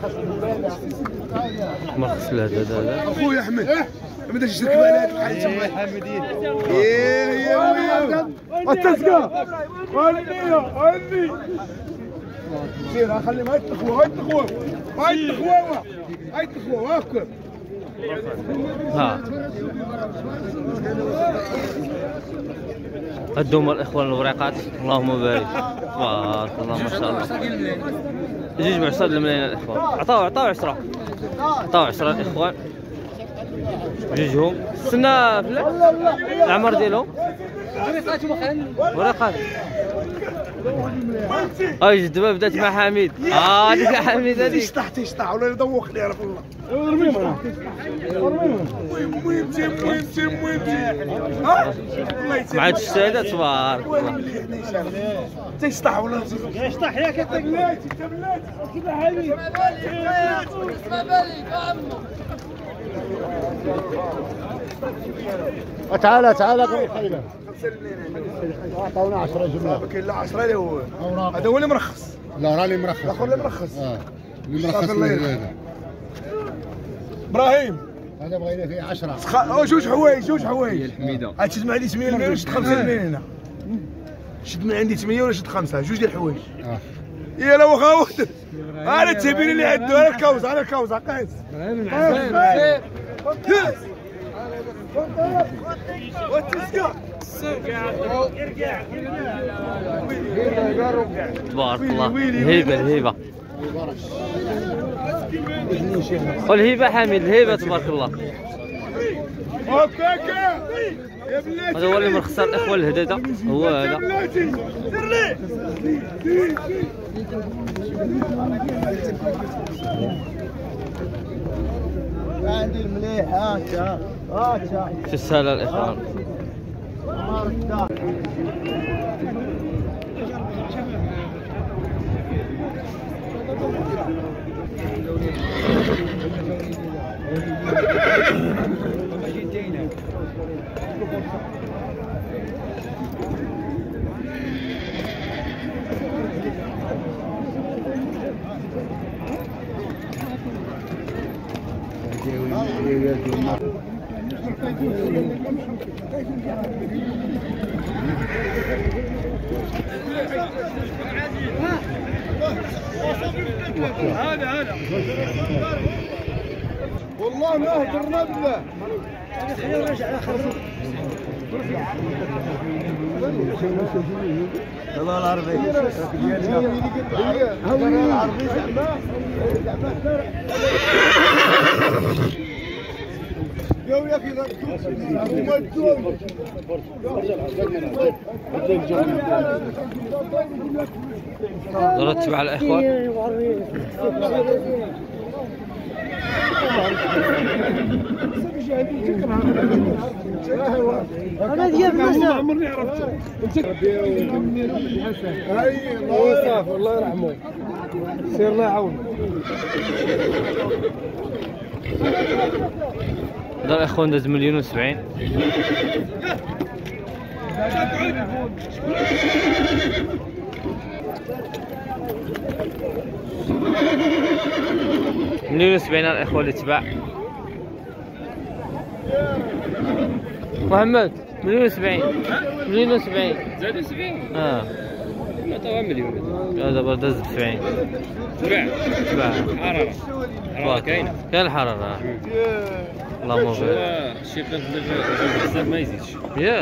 مرخص الهداد هذا اخويا احمد ما بداش يشرك معنا هاد الحاجه حمدين التسقى ولي سير خلي ما يتخوى هاكا ها هادوما الاخوان الوريقات اللهم بارك تبارك الله ما شاء الله. جوج معصر الملايين الاخوان عطاو 10 الاخوان جوجهم استنى العمر ديالهم وريقات. اي الدابا بدات مع حميد هذيك حميد هذيك تيشطح ولا يدوخني يعرف الله. المهم مع هاد الشهاده تبارك الله تيشطح ولا يشطح ياك انت بلاتي كيف حبيبي تعال خلينا عطاونا 10 جمله. كاين لا 10 اللي هو هذا هو اللي مرخص. لا راه اللي مرخص. الاخر اللي مرخص. اللي مرخص هذا ابراهيم هذا بغينا فيه 10. جوج حوايج الحميده. عاد تجمع لي 8 ولا شد 5 الملايين هنا. شد من عندي 8 ولا شد 5 جوج ديال الحوايج. يلا واخا انا التبين اللي عنده على الكوز قيس. تبارك الله. الهيبه والهيبه حميد الهيبه تبارك الله. هذا هو اللي مرخص الاخوان الهداده هو هذا. عندي المليح هاكا في السهله الاخوان. هذا والله ما هدرنا بالله. الله العربي يا اخي نرتب على الاخوان. انا ديال الناس عمرني عرفته. اي الله صافي الله يرحمه سير الله يعاون. هذا الاخوان داز 1,070,000. مليون وسبعين الاخوان اللي تباع. محمد 1,070,000 زاد 70 عطاوها مليون. هذا دابا داز ب 70 تباع. حرارة كاينة. كاين الحرارة اللهم بارك. الشيء بزاف ما يزيدش. ياه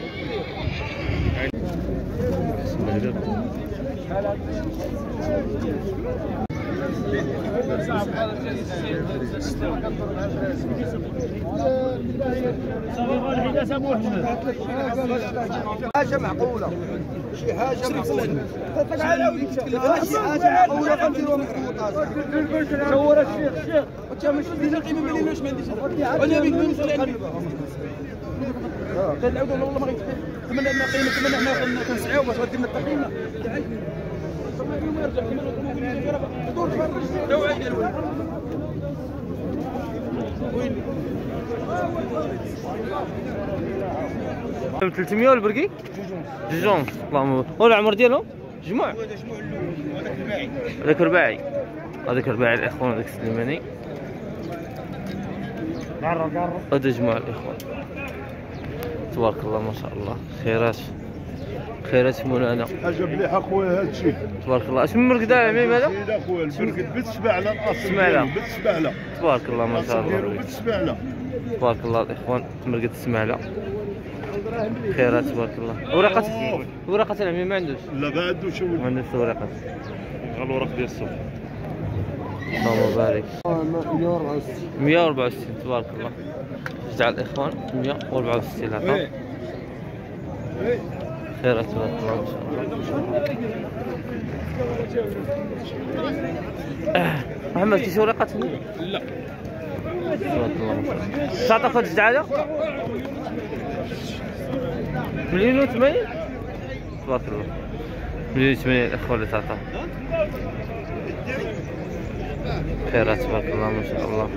حاجة معقولة شي حاجة معقولة. شي حاجة معقولة غنديروها من الخطاط. صور الشيخ وانت مش دينا قيمة مليون واش ما عنديش انا بيك نوصل كنعاودو والله ما غيتبان. نتمنى ان قيمة نتمنى حنا كنسعيو باش غدير لنا التقييم. ب 300 البرقي؟ جوجون اللهم. والعمر ديالهم؟ جموع هذا جموع الاول وهذاك الرباعي. هذاك رباعي. هذاك رباعي الاخوان، هذاك السليماني. هذا جموع الاخوان. تبارك الله ما شاء الله. خيرات خيرات مولانا. حاجه مليحه خويا هذا الشيء. تبارك الله. اش من مرقد العميم هذا؟ سيدي اخويا المرقد بالسبعله الاصل. سمعله. بالسبعله. تبارك الله ما شاء الله. بالسبعله. تبارك الله الاخوان. مرقد السماله. خيرات تبارك الله. ورقة العميم ما عندوش؟ لا ما عندوش. ما عندوش ورقة. غير الورق ديال السوق. اللهم بارك. 164 تبارك الله. جدع الاخوان 164 هذا. خيرات تبارك الله ما شاء الله. محمد كاين شي ورقة هنا؟ لا تبارك الله ما شاء الله. تعطيك هاد الجدع هذا؟ 1,080 تبارك الله. 1,080 الاخوان اللي تعطاه. خيرات تبارك الله ما شاء الله.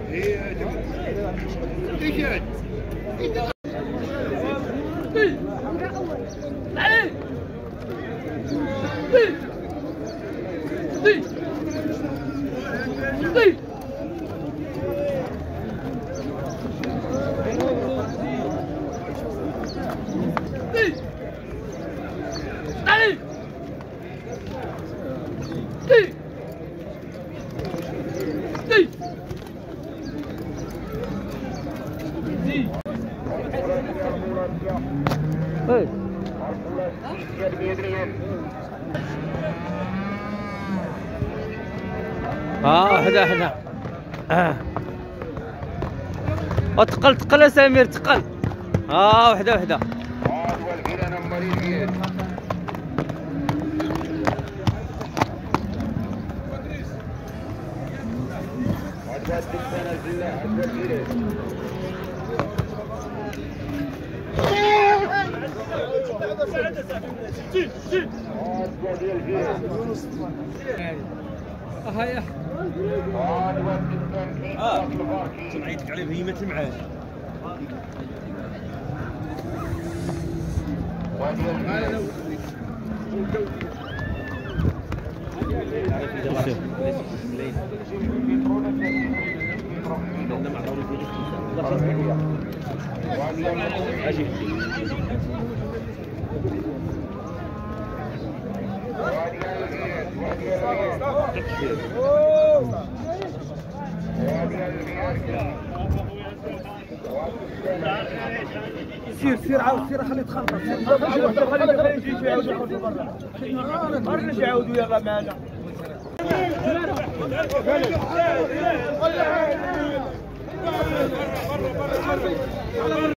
حدا تقل يا سمير تقل. وحده هيا سمعيتك عليه بهيمة المعاد. سير عاود سير خليه يتخلص. خليه يجي يعاود يخرج برا. نرجع يعاودوا يلا معنا.